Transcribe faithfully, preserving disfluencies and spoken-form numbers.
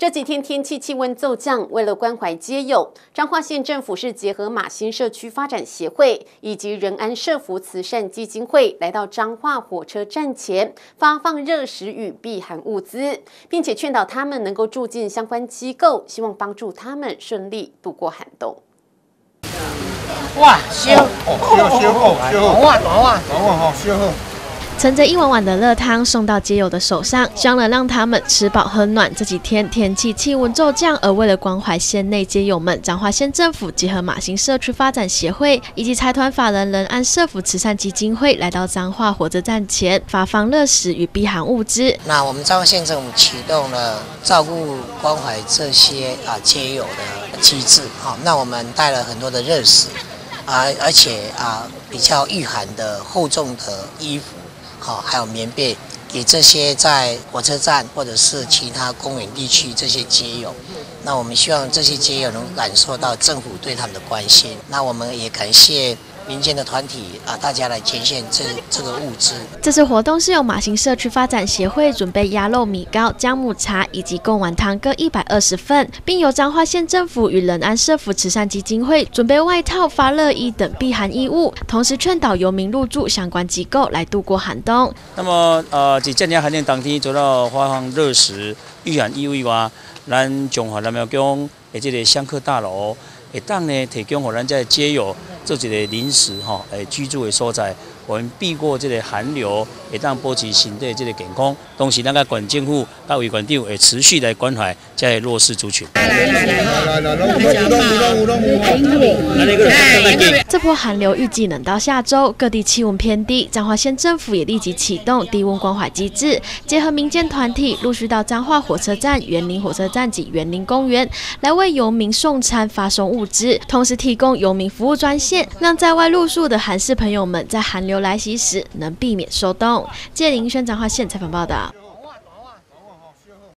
这几天天气气温骤降，为了关怀街友，彰化县政府是结合马新社区发展协会以及仁安社福慈善基金会，来到彰化火车站前发放热食与避寒物资，并且劝导他们能够住进相关机构，希望帮助他们顺利度过寒冬。 哇，烧哦，烧烧好，烧好， 哇哇哇， 哇好，烧好。 盛着一碗碗的热汤送到街友的手上，希望能让他们吃饱喝暖。这几天天气气温骤降，而为了关怀县内街友们，彰化县政府结合马新社区发展协会以及财团法人仁安社福慈善基金会，来到彰化火车站前发放热食与避寒物资。 那我们彰化县政府启动了照顾关怀这些啊街友的机制，好，那我们带了很多的热食，啊，而且啊比较御寒的厚重的衣服。 好，还有棉被，给这些在火车站或者是其他公园地区这些街友。那我们希望这些街友能感受到政府对他们的关心。那我们也感谢民间的团体啊，大家来捐献这这个物资。 这次活动是由马新社区发展协会准备鸭肉米糕、姜母茶以及贡丸汤各一百二十份，并由彰化县政府与仁安社福慈善基金会准备外套、发热衣等避寒衣物，同时劝导游民入住相关机构来度过寒冬。 那么，呃，在今年寒冷当天，做到发放热食、御寒衣物以外，咱中华南苗宫的这个香客大楼会当呢提供给咱这街友做一个临时吼诶居住的所在。 我们避过这个寒流，会当保持身体这个健康。同时，咱个县政府、甲卫馆长会持续来关怀这些弱势族群。 这波寒流预计能到下周，各地气温偏低，彰化县政府也立即启动低温关怀机制，结合民间团体，陆续到彰化火车站、园林火车站及园林公园，来为游民送餐、发送物资，同时提供游民服务专线，让在外露宿的寒士朋友们在寒流 来袭时能避免受冻。谢林轩彰化县采访报道。